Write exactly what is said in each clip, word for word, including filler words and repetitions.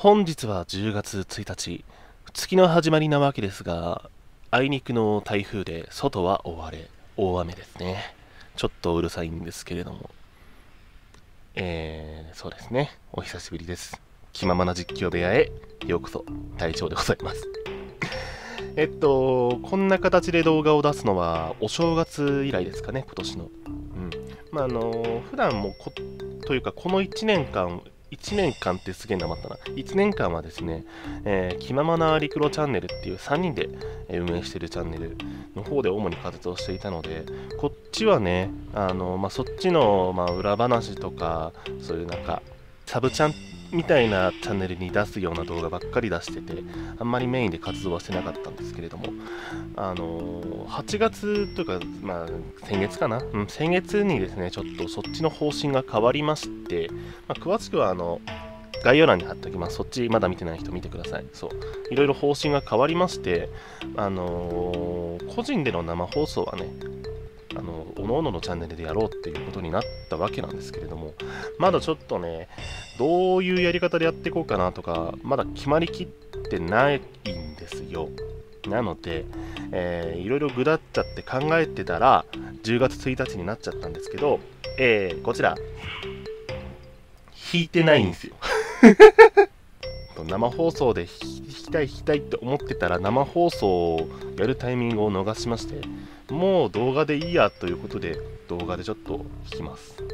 本日はじゅうがつついたち、月の始まりなわけですが、あいにくの台風で外は大荒れ、大雨ですね。ちょっとうるさいんですけれども。えー、そうですね。お久しぶりです。気ままな実況部屋へようこそ、隊長でございます。えっと、こんな形で動画を出すのはお正月以来ですかね、今年の。うん。まあ、あの、普段もこ、というか、このいちねんかん、いちねんかんってすげえなまったな。いちねんかんはですね、えー、気ままなリクロチャンネルっていうさんにんで運営しているチャンネルの方で主に活動していたので、こっちはね、あの、まあ、そっちの、まあ、裏話とか、そういうなんか、サブチャンみたいなチャンネルに出すような動画ばっかり出してて、あんまりメインで活動はしてなかったんですけれども、あのー、はちがつというか、まあ、先月かな、うん、先月にですね、ちょっとそっちの方針が変わりまして、まあ、詳しくはあの概要欄に貼っておきます。そっちまだ見てない人見てください。そう。いろいろ方針が変わりまして、あのー、個人での生放送はね、あの、おのおののチャンネルでやろうっていうことになったわけなんですけれども、まだちょっとね、どういうやり方でやっていこうかなとか、まだ決まりきってないんですよ。なので、えー、いろいろぐだっちゃって考えてたら、じゅうがつついたちになっちゃったんですけど、えー、こちら、弾いてないんですよ。生放送で弾きたい弾きたいって思ってたら、生放送をやるタイミングを逃しまして、もう動画でいいやということで、動画でちょっと弾きます。うん、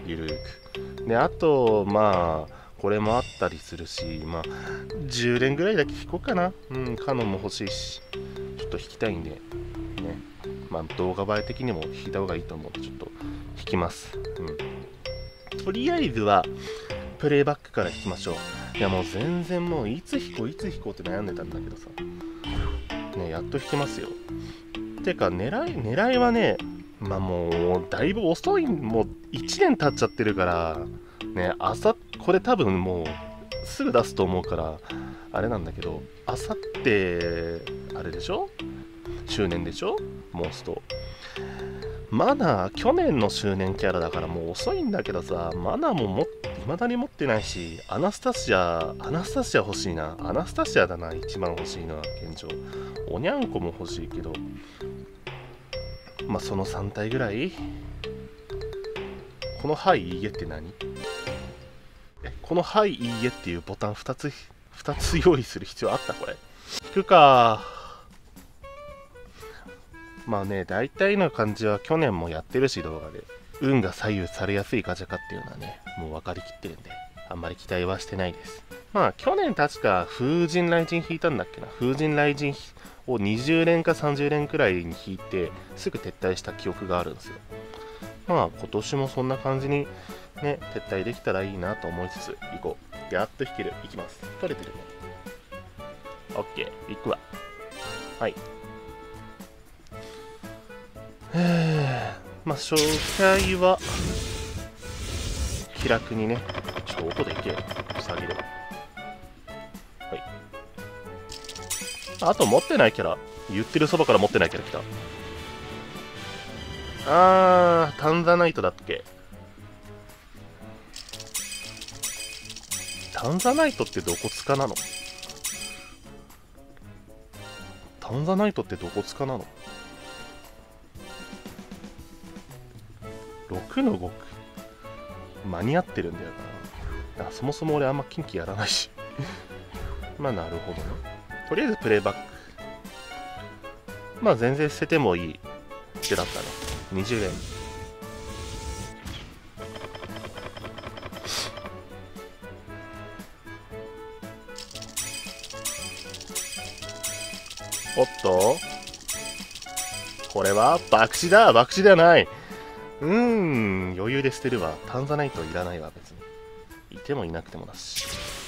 ゆるーく。で、あと、まあ、これもあったりするし、まあ、じゅう連ぐらいだけ弾こうかな。うん、カノンも欲しいし、ちょっと弾きたいんで、ね。まあ、動画映え的にも弾いた方がいいと思うんで、ちょっと弾きます。うん。とりあえずは、プレイバックから弾きましょう。いや、もう全然もう、いつ弾こう、いつ弾こうって悩んでたんだけどさ。ね、やっと弾けますよ。てか、狙い、狙いはね、まあもう、だいぶ遅い、もういちねん経っちゃってるから、ね、あさ、これ多分もう、すぐ出すと思うから、あれなんだけど、あさって、あれでしょ周年でしょモンスト。まだ去年の周年キャラだからもう遅いんだけどさ、マナもも未だに持ってないし、アナスタシア、アナスタシア欲しいな。アナスタシアだな、一番欲しいな、現状。おにゃんこも欲しいけど、まあそのさん体ぐらい。このはいいいえって何？え、このはいいいえっていうボタンふたつ、ふたつ用意する必要あったこれ。引くか。まあね、大体の感じは去年もやってるし、動画で。運が左右されやすいガチャかっていうのはね、もう分かりきってるんで、あんまり期待はしてないです。まあ、去年確か風神雷神引いたんだっけな。風神雷神をにじゅう連かさんじゅう連くらいに引いて、すぐ撤退した記憶があるんですよ。まあ、今年もそんな感じにね、撤退できたらいいなと思いつつ、行こう。やっと引ける。行きます。取れてるね。オッケー、行くわ。はい。へまあ、初回は気楽にね、ちょっと音でいけよ、下げれば。はい。あと持ってないキャラ、言ってるそばから持ってないキャラ来た。あー、タンザナイトだっけ。タンザナイトってどこつかなの？タンザナイトってどこつかなの？ろくのごく間に合ってるんだよな。あ、そもそも俺あんま近畿やらないしまあなるほどね。とりあえずプレイバック。まあ全然捨ててもいい手だったね。にじゅう連。おっと、これは爆死だ。爆死ではない。うーん、余裕で捨てるわ。タンザナイトいらないわ、別に。いてもいなくてもだし。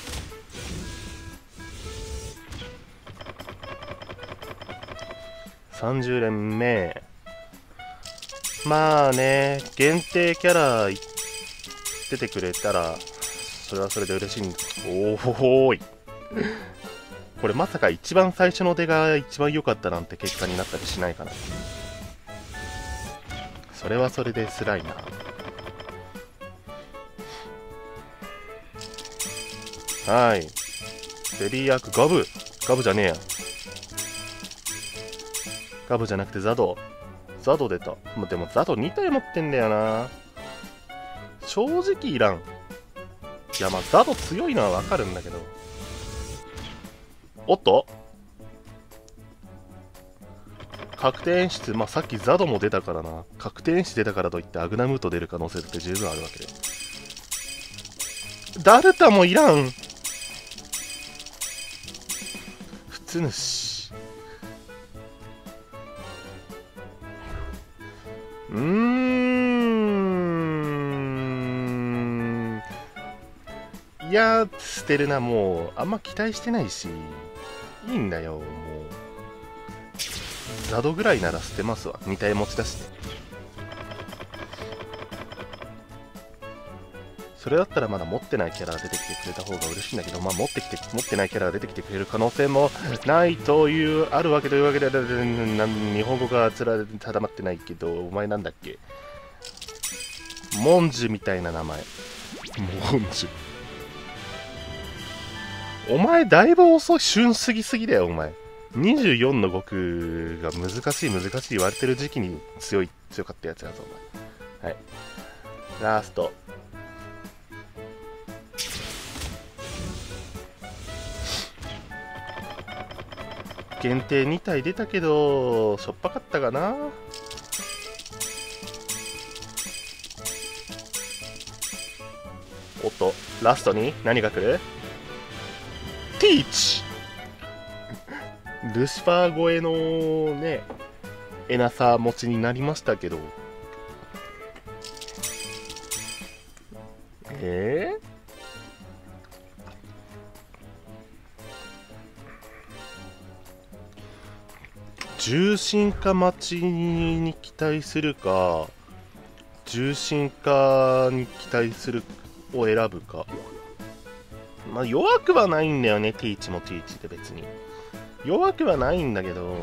さんじゅう連目。まあね、限定キャラ出てくれたら、それはそれで嬉しいんです。おーい。これまさか一番最初の出が一番良かったなんて結果になったりしないかな。それはそれで辛いな。はい。 ベリーアーク、ガブガブじゃねえや。ガブじゃなくてザド。ザド出た。までもザドに体持ってんだよな。正直いらん。いや、まあザド強いのはわかるんだけど。おっと確定演出、まあさっきザドも出たからな。確定演出出たからといってアグナムート出る可能性って十分あるわけで。ダルタもいらん。普通主。うーん。いや、捨てるな、もう。あんま期待してないし。いいんだよ、もう。ザドぐらいなら捨てますわ。に体持ちだしね。それだったらまだ持ってないキャラが出てきてくれた方が嬉しいんだけど、まあ持ってきて、持ってないキャラが出てきてくれる可能性もないという、あるわけというわけで、日本語がつら定まってないけど、お前なんだっけ、モンジュみたいな名前。モンジュ。お前だいぶ遅い、旬すぎすぎだよ、お前。にじゅうよんの悟空が難しい難しい言われてる時期に強い、強かったやつやぞ、お前。はい。ラスト。限定に体出たけど、しょっぱかったかな。おっと、ラストに何が来る？ティーチルシファー超えのね、エナサ持ちになりましたけど。えー重心化待ちに期待するか、重心化に期待するを選ぶか。まあ弱くはないんだよね、ティーチもティーチで別に。弱くはないんだけど、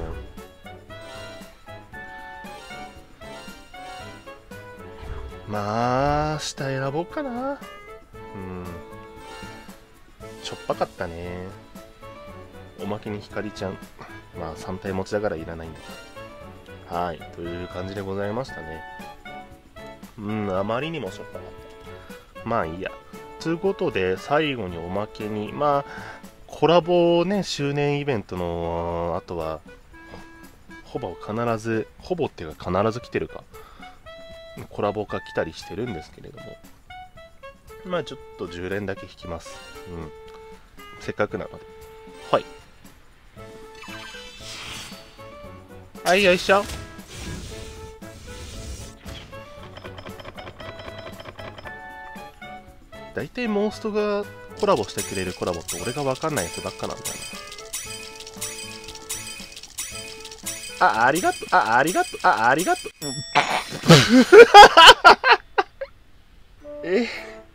まあ、下選ぼうかな。うん。しょっぱかったね。おまけにひかりちゃん。まあさん体持ちだからいらないんだけど。はい。という感じでございましたね。うん、あまりにもしょっぱかった。まあいいや。ということで、最後におまけに、まあ、コラボね、周年イベントの、あとは、ほぼ必ず、ほぼっていうか必ず来てるか。コラボ化来たりしてるんですけれども。まあちょっとじゅう連だけ引きます。うん。せっかくなので。はい。はい、よいしょ。大体モンストがコラボしてくれるコラボって俺が分かんないやつばっかなんだよな。あ、ありがとう。あ、ありがとう。あ、ありがとう。え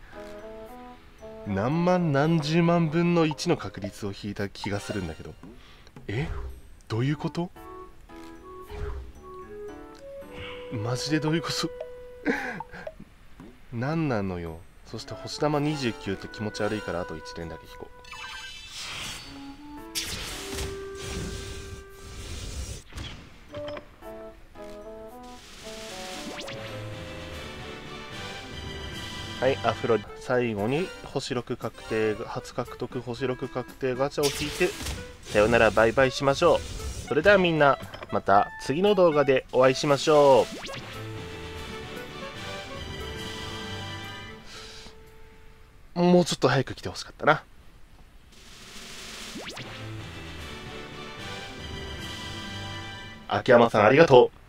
何万何十万分のいちの確率を引いた気がするんだけど。えどういうこと？マジでどういうこと何なのよ。そして星玉にじゅうきゅうって気持ち悪いからあといち連だけ引こう。はい、アフロ最後に星ろく確定初獲得星ろく確定ガチャを引いてさよならバイバイしましょう。それではみんなまた次の動画でお会いしましょう。もうちょっと早く来てほしかったな。秋山さんありがとう。